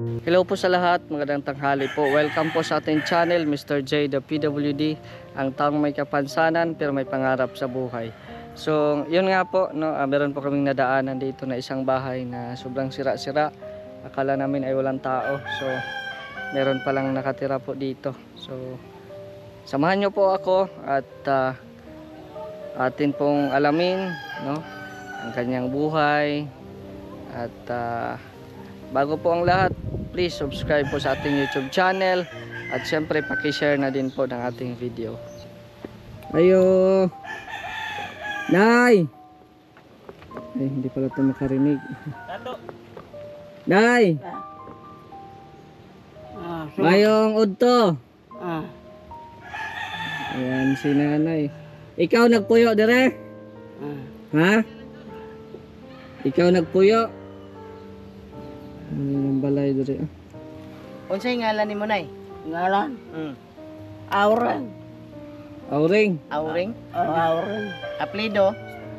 Hello po sa lahat, magandang tanghali po. Welcome po sa ating channel, Mr. J the PWD, ang taong may kapansanan pero may pangarap sa buhay. So, yun nga po, no, meron po kaming nadaanan dito na isang bahay na sobrang sira-sira. Akala namin ay walang tao. So, meron palang nakatira po dito. So, samahan nyo po ako at atin pong alamin, no, ang kanyang buhay. At bago po ang lahat, please subscribe po sa ating YouTube channel at syempre paki-share na din po ng ating video. Ayo. Nay. Ay, hindi pala ito makarinig. Nay. Mayong udto. Ayan si nanay. Ikaw nagpuyo dire? Ha? Ikaw nagpuyo? Yung balay diri. Unsay ngalan nimo nay? Ngalan? Auring. Auring. Auring? Auring. Aplido?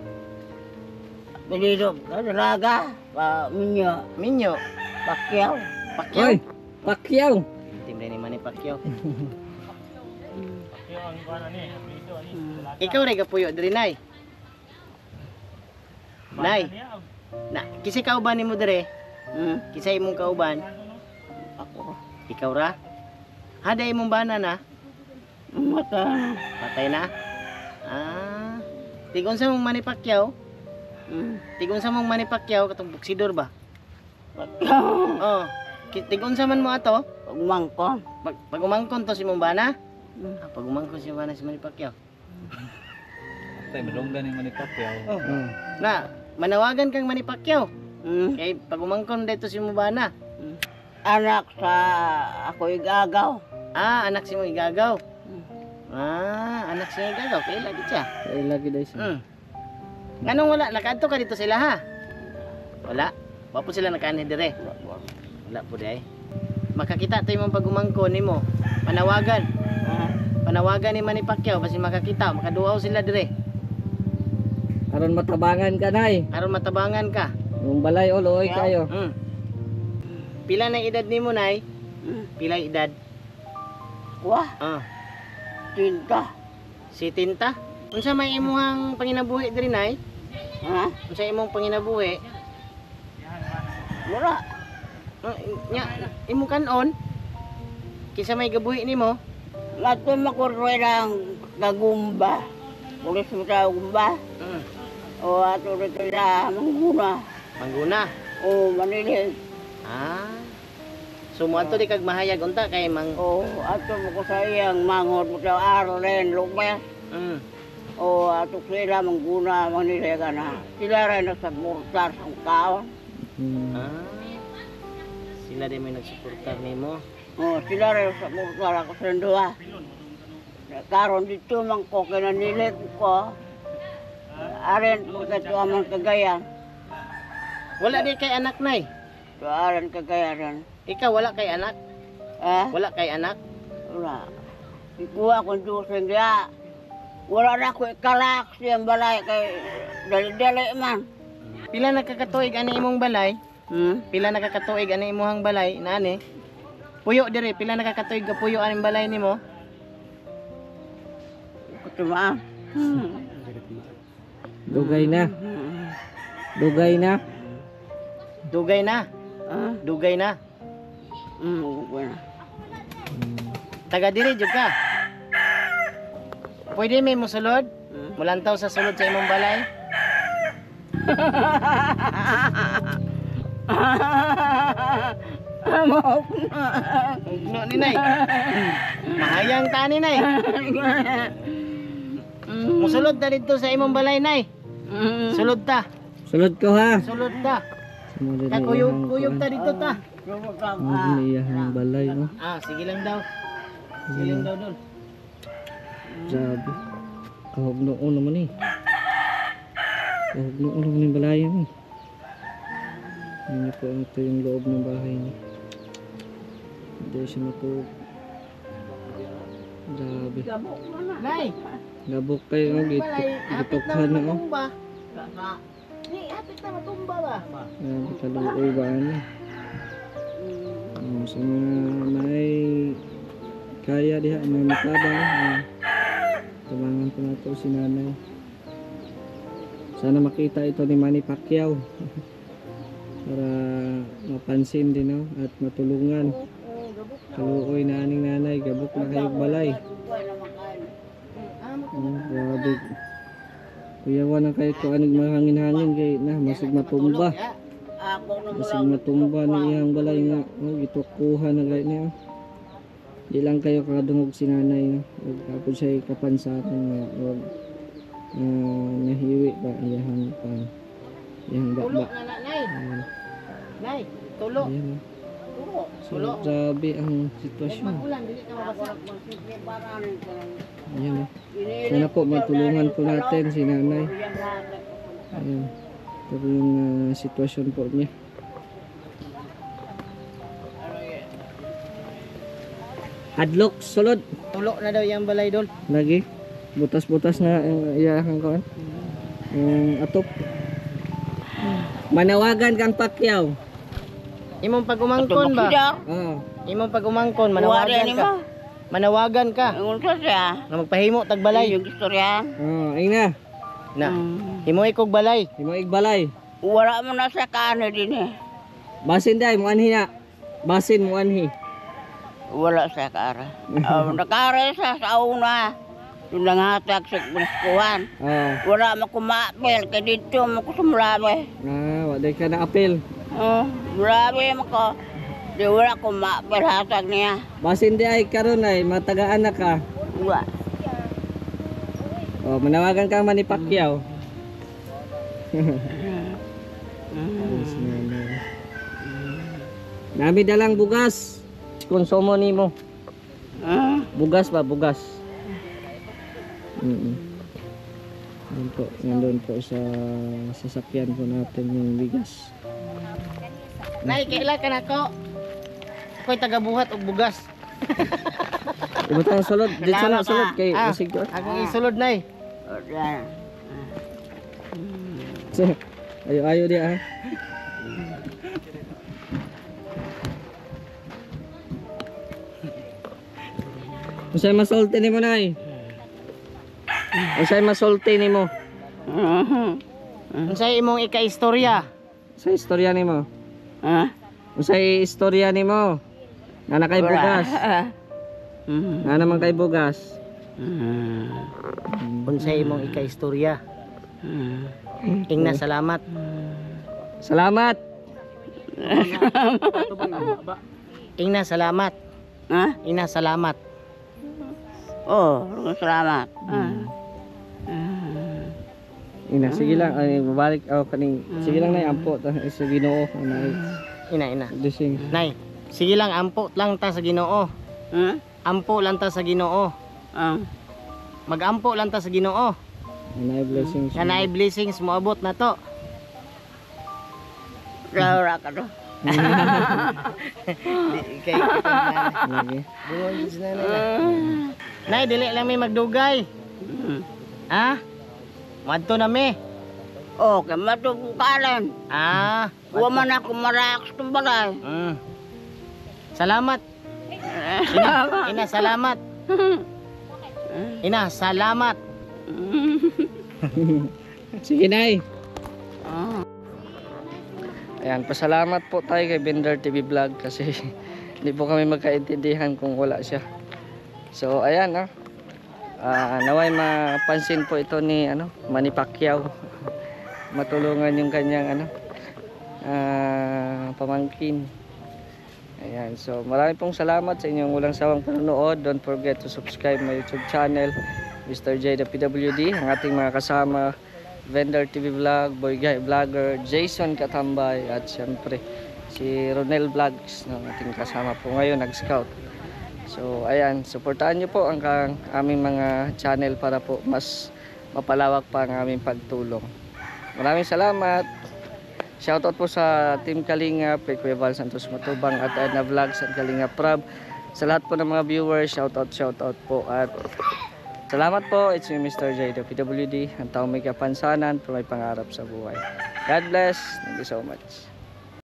Pilido. Dalaga. Minyo. Minyo? Pakyaw. Pacquiao? Oy, Pacquiao. Tim ni Manny Pacquiao. Ikaw ray gapuyo diri nay. Nay. Na, kisi kauban nimo dire? Kisa imong kauban? Ako. Ikaw ra? Hada imong bana na? Mata. Patay na? Ah. Tigon sa mong Manny Pacquiao? Tigon sa mong Manny Pacquiao katong boksidor ba? Pakyaw. Oh. Tigon sa man mo ato? Pagmangkon. Pag umangkon to si mong bana? Pag umangkon si bana si Manny Pacquiao. Tay madunggan ni Manny Pacquiao. Oh. Na, manawagan kang Manny Pacquiao. Mm. Kay pag umangkon dito si Mubana. Anak sa ako igagaw. Ah, anak si mo igagaw. Ah, anak si igagaw. Kaya lagi siya. Ay lagi dai siya. Anong wala? Nakaadto ka dito sila ha? Wala. Wa po sila nakaanhi dire. Wala po day. Makakita tayo mong pag umangkon nimo. Panawagan. Panawagan ni Manny Pacquiao kasi makakita, makaduaw sila dire. Aron matabangan ka nay. Aron matabangan ka. Yung balay oloy kayo. Pila na edad nimo nay? Pila edad? Wah, Ah, tinta. si Tinta. Unsa may imuhang panginabuhi diri nay? Ha? Unsa imong panginabuhi? Mura. Nya, imo kanon? Kisa may gabuhi nimo? Lato makurwe ng gagumba. Pulis mo sa gumba. O ato rito na mangguna. Mangguna. O manilig. Ah. Sumuadto di kag mahayag unta kay O ato mo ko sa iyang mangod mo sa Arlen, Lumes. O ato sila mangguna, manilig na. Sila rin nasa murtar sa kawan. Ah. Sila din may nagsuportar nimo. O sila rin sa murtar ako sa dua. Karon dito man ko kinanilig ko. Aren mo ka tuamang Cagayan. Wala di kay anak nay. Aren Cagayan. Ikaw wala kay anak? Wala kay anak? Wala. Ikuha akong dusin dia. Wala na ko ikalak siyang balay kay dali-dali man. Pila nakakatuig ani imong balay? Pila nakakatuig ani imong balay nani? Puyo dire, pila nakakatuig ka puyo aning balay nimo? Kutumaan. Dugay na. Dugay na. Dugay na. Dugay na. Wala. Taga diri jud ka. Pwede may musulod? Mulantaw sa sulod sa imong balay? Ugno ni nay. Mahayang ta ni nay. Musulod ta dito sa imong balay nay. Sulod ta. Sulod ko ha. Sulod ta. Sumunod na Kuyog ta dito ta. iyahang balay no. Ah, sige lang daw. Sige lang daw dun. Grabe. Kahugnoon naman eh. Kahugnoon naman yung balayan eh. Yan po ito yung loob ng bahay niya. Hindi siya matulog. Grabe. Nay, Gabok kayo ng gitukhan na oh. matumba. Ni, hapit na matumba ba? Kaluoy ba ano? sa mga may kaya diha mga matabang, tulangan po nato si nanay. Sana makita ito ni Manny Pacquiao para mapansin din, no? At matulungan. Kaluoy na aning nanay, gabok na kayong balay. Grabe. Kuyawan na kayo ko aning mga hangin-hangin kay na masig matumba. Masig matumba ni iyang balay nga. Gitukuha na gayud niya. Di lang kayo kadungog si nanay, no? Kapag siya kapansanan nga wag nahiwi ba iyang pan. Iyang bakba. Ayan. Nay, tulo. Ayan, no? So, Tulo. grabe ang sitwasyon. Magulan dili ka mabasa. Ayan, no? Sana po matulungan po natin si nanay. Ayan. Ito po yung sitwasyon po niya. Adlock, sulod. Tulo na daw yang balay dol. Lagi. Butas-butas na iyahan ko. Yung atop. Manawagan kang Pacquiao. Imong pag-umangkon ba? Oo. Imong pag-umangkon manawagan ka. Manawagan ka. Ang unsa siya? Nga magpahimo tag balay. Yung istorya. Oo, ayun na. Na. Himo ikog balay. Himo igbalay. Wala mo na sa kaano din eh. Basin day mo anhi na. Basin mo anhi. Wala sa kara. Nakara sa una. Yung nangatag sa binaskuhan. Oo. Wala mo kumapil. Kaya dito mo kusumulabi. Waday ka na apel. Mulabi mo ko. Di wala kumapil hatag niya. Basin day ay karon ay matagaan na ka. Wala. Oh, manawagan kang Manny Pacquiao. Yes, nanay. Nami dalang bugas. Konsumo nimo. Bugas ba, bugas. Nandun po sa sasakyan po natin yung bigas. Nay, kaila ka nako. Ako'y tagabuhat og bugas. Ibutang sulod, dito na sulod kay Ah, basig ko. akong isulod nay. Ayo dia. Usay masulti nimo nay. Usay masulti nimo. Unsay imong ika-istorya? Sa istorya nimo. Usay istorya nimo. Nga na kay bugas. Nga naman kay bugas. Unsay imong ika-istorya? Ingna salamat. Salamat. Ingna salamat. Ingna salamat. Salamat. Ina, sige lang ay babalik ako kaning. Sige lang nay ampo ta sa Ginoo nay. Ina. Dising. Nay, sige lang ampo lang ta sa Ginoo. Ampo lang ta sa Ginoo. Magampo lang ta sa Ginoo. Nay blessings. Kanay blessings moabot na to. Wala ka to. Kay Lagi. Nay, dili lang may magdugay. Ha? Madto na mi. Okay, matubukalan. Huwag man ako maraks ng balay. Salamat. Ina, salamat. Ina, salamat. Sige nay. Ayan, pasalamat po tayo kay Bender TV Vlog kasi hindi po kami magkaintindihan kung wala siya. So ayan, naway mapansin po ito ni Manny Pacquiao. Matulungan yung kanyang pamangkin. Ayan, so marami pong salamat sa inyong walang sawang panonood. Don't forget to subscribe my YouTube channel, Mr. J the PWD, ang ating mga kasama, Vendor TV Vlog, Boy Guy Vlogger, Jason Katambay, at syempre si Ronel Vlogs na ating kasama po ngayon, nag-scout. So ayan, supportahan nyo po ang aming mga channel para po mas mapalawak pa ang aming pagtulong. Maraming salamat. Shoutout po sa Team Kalingap, kay Kuya Val Santos Matubang at Edna Vlogs at Kalingap Prab. Sa lahat po ng mga viewers, shoutout po. At salamat po. It's me, Mr. J the PWD, ang taong may kapansanan pero may pangarap sa buhay. God bless. Thank you so much.